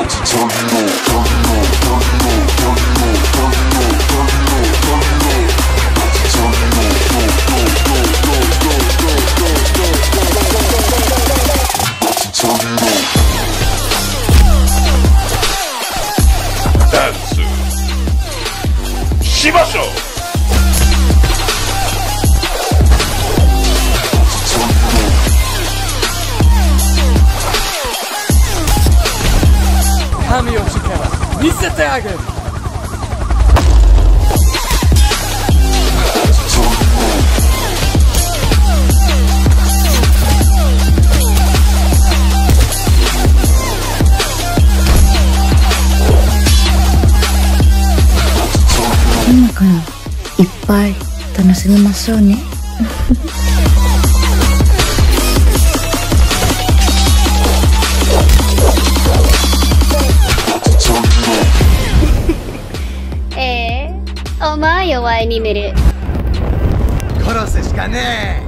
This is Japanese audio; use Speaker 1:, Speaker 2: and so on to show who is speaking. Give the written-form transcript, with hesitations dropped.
Speaker 1: ダンスしましょう。
Speaker 2: 神を力見せてあげる。
Speaker 3: 今からいっぱい楽しみましょうね。
Speaker 4: お前弱いに見る。
Speaker 2: 殺すしかねえ。